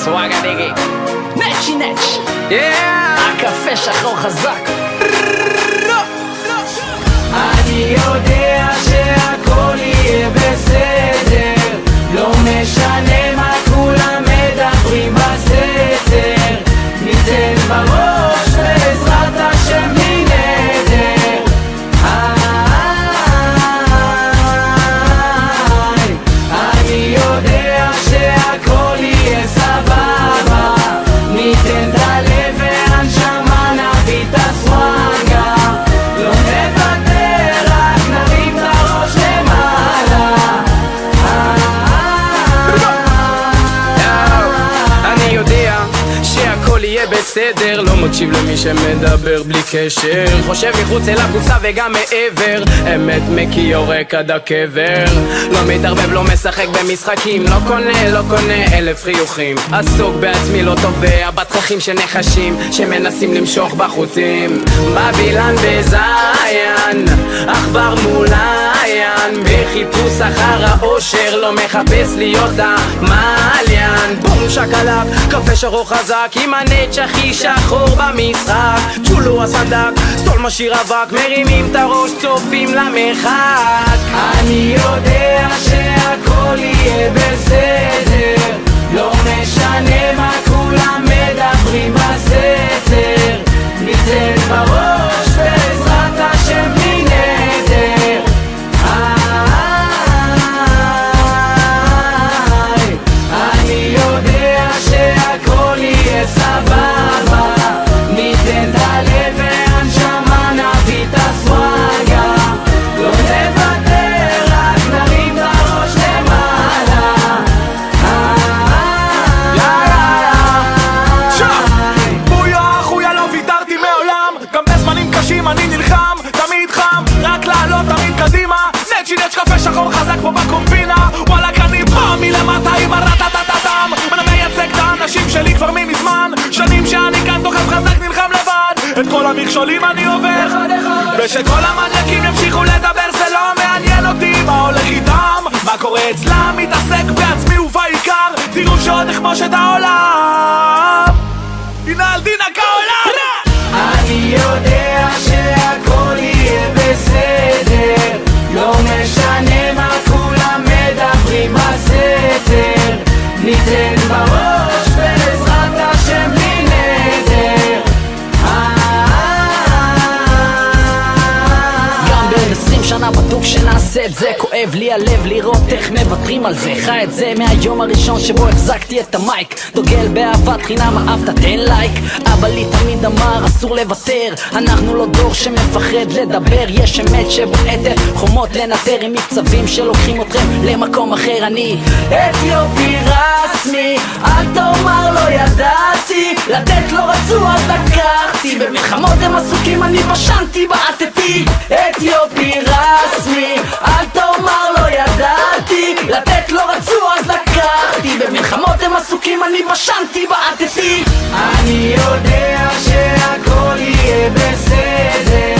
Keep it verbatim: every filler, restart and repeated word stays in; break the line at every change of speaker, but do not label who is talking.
סוואגה דיגי
נצ'י נצ' הקפה שחור חזק.
אני יודע שהכל יהיה בסדר, לא משנה מה כולם מדברים בסתר, ניתן בראש בעזרת השם בלי נדר. אני יודע שהכל יהיה סבבה, ניתן את הלב והנשמה, נביא את הסוואגה, לא נוותר, רק נרים את הראש למעלה.
אני יודע שהכל יהיה בסדר, לא מקשיב למי שמדבר בלי קשר, חושב מחוץ אל הקופסה וגם מעבר, אמת מקי יורק עד הקבר, לא מתערבב, לא משחק במשחקים, לא קונה, לא קונה אלף חיוכים, עסוק בעצמי, לא תובע בתככים של נחשים שמנסים למשוך בחוטים. בבילן בזיין, עכבר מול עין, בחיפוש אחר האושר, לא מחפש להיות המעליין. בום שקלק, קפה שחור חזק, עם הנץ' הכי שחור במשחק, צ'ולו הסנדק, סול משאיר אבק, מרימים את הראש, צופים למרחק.
אני יודע שהכל יהיה בסדר, לא משנה מה כולם מדברים בסתר, ניתן בראש בעזרת השם בלי נדר. אני יודע שהכל יהיה סבבה, ניתן את הלב והנשמה, נביא את הסוואגה, לא נוותר, רק נרים את הראש למעלה.
בויה אחויה, לא ויתרתי מעולם, גם בזמנים קשים אני נלחם, תמיד חם, רק לעלות תמיד קדימה, נצ'י נצ' קפה שחור חזק פה בקומבינה, וואלק אני בא מלמטה עם הרטטטטם, אני מייצג את האנשים שלי כבר ממזמן, שנים שאני כאן דוחף חזק נלחם לבד, את כל המכשולים אני עובר, ושכל המניאקים ימשיכו לדבר זה לא מעניין אותי מה הולך איתם, מה קורה אצלם, מתעסק בעצמי ובעיקר, תראו שעוד אכבוש את העולם, הנה על דינה כעולם.
אני יודע שהכל יהיה בסדר, לא משנה מה כולם מדברים בסתר, ניתן בראש בעזרת השם בלי נדר.
גם בעוד עשרים שנה בטוח שנעשה את זה, כואב לי הלב לראות איך מוותרים על זה, חי את זה מהיום הראשון שבו החזקתי את המייק, דוגל באהבת חינם, אהבת תן לייק, אבא לי תמיד אמר אסור לוותר, אנחנו לא דור שמפחד לדבר, יש אמת שבועטת חומות לנטר, עם מקצבים שלוקחים אתכם למקום אחר. אני
אתיופי רסמי, אל תאמר לא ידעתי, לתת לא רצו אז לקחתי, במלחמות הם עסוקים אני בשנתי בעטתי. אתיופי רסמי, אל תאמר לא ידעתי, לתת לא רצו אז לקחתי, במלחמות הם עסוקים אני בשנתי בעטתי. אני יודע שהכל יהיה בסדר,